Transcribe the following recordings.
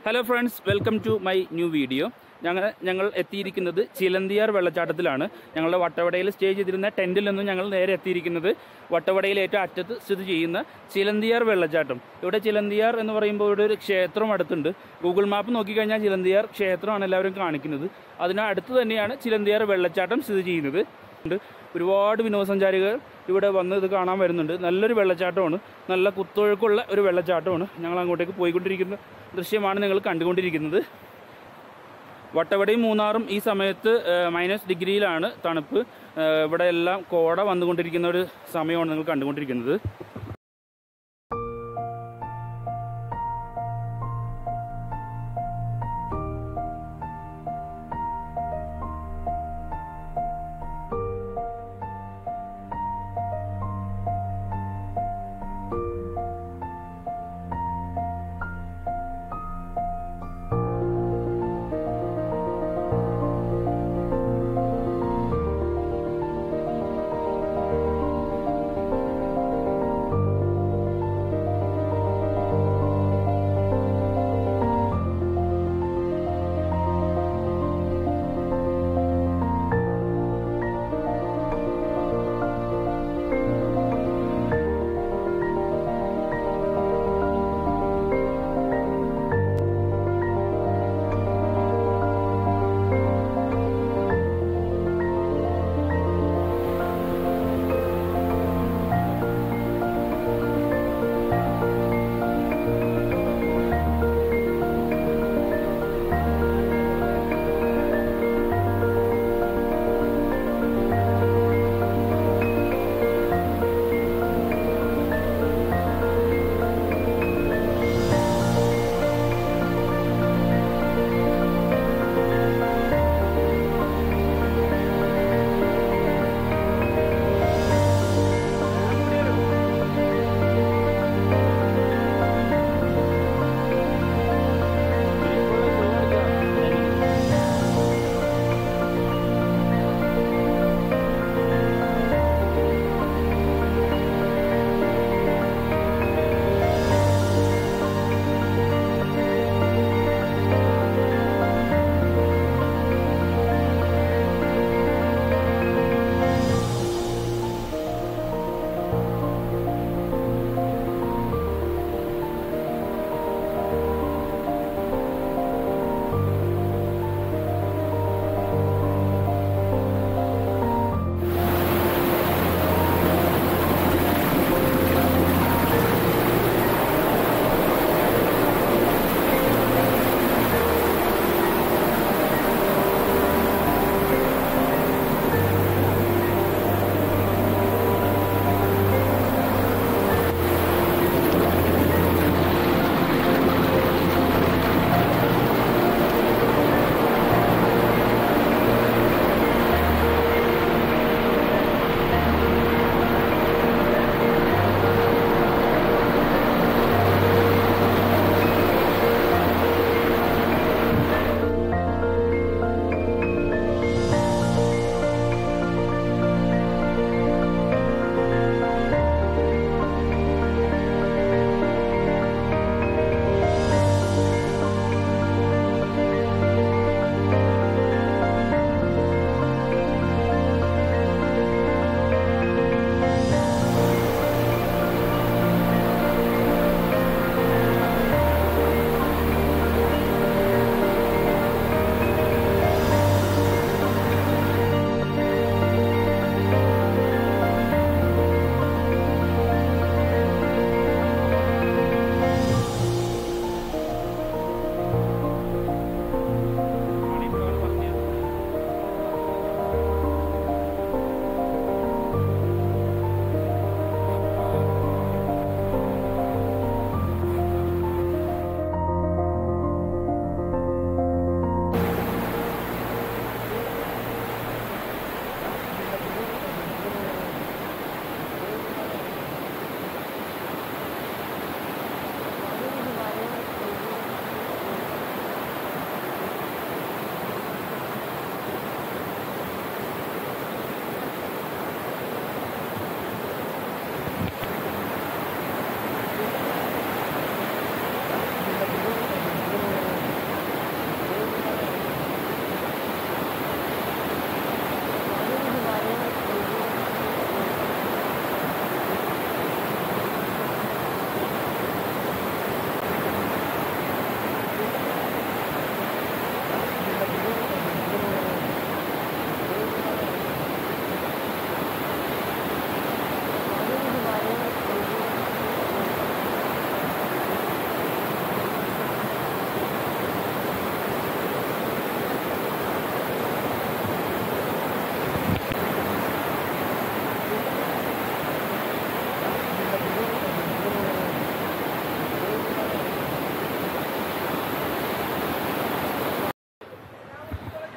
Hello friends, welcome to my new video. ഞങ്ങൾ എത്തിയിരിക്കുന്നത് ചിലന്തിയാർ വെള്ളച്ചാട്ടത്തിലാണ്. ഞങ്ങളുടെ വട്ടവടയിൽ സ്റ്റേ ചെയ്തിരുന്ന ടെൻറ്റിൽ നിന്നും ഞങ്ങൾ നേരെ എത്തിയിരിക്കുന്നത് വട്ടവടയിൽ ഏറ്റവും അറ്റത്ത് സ്ഥിതി ചെയ്യുന്ന ചിലന്തിയാർ വെള്ളച്ചാട്ടം. ഇവിടെ ചിലന്തിയാർ എന്ന് പറയുമ്പോൾ ഇവിടെ ഒരു ക്ഷേത്രം അടുത്തുണ്ട്. ഗൂഗിൾ മാപ്പ് നോക്കിക്കഴിഞ്ഞാൽ ചിലന്തിയാർ ക്ഷേത്രമാണ് എല്ലാവരും കാണിക്കുന്നത്. അതിനടുത്ത് തന്നെയാണ് ചിലന്തിയാർ വെള്ളച്ചാട്ടം സ്ഥിതി ചെയ്യുന്നത്. ഒരുപാട് വിനോദസഞ്ചാരികൾ ഇവിടെ വന്ന് ഇത് കാണാൻ വരുന്നുണ്ട്. നല്ലൊരു വെള്ളച്ചാട്ടമാണ്, നല്ല കുത്തൊഴുക്കുള്ള ഒരു വെള്ളച്ചാട്ടമാണ്. ഞങ്ങൾ അങ്ങോട്ടേക്ക് പോയിക്കൊണ്ടിരിക്കുന്ന ദൃശ്യമാണ് നിങ്ങൾ കണ്ടുകൊണ്ടിരിക്കുന്നത്. വട്ടവടയും മൂന്നാറും ഈ സമയത്ത് -ഡിഗ്രിയിലാണ് തണുപ്പ്. ഇവിടെ എല്ലാം കോട വന്നുകൊണ്ടിരിക്കുന്ന ഒരു സമയമാണ് നിങ്ങൾ കണ്ടുകൊണ്ടിരിക്കുന്നത്.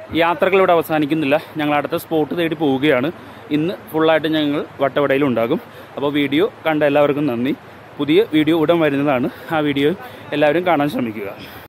യാത്രകൾ ഇവിടെ അവസാനിക്കുന്നില്ല. ഞങ്ങൾ അടുത്ത സ്പോട്ട് തേടി പോവുകയാണ്. ഇന്ന് ഫുള്ളായിട്ട് ഞങ്ങൾ വട്ടവടയിലുണ്ടാകും. അപ്പോൾ വീഡിയോ കണ്ട എല്ലാവർക്കും നന്ദി. പുതിയ വീഡിയോ ഉടൻ വരുന്നതാണ്. ആ വീഡിയോ എല്ലാവരും കാണാൻ ശ്രമിക്കുക.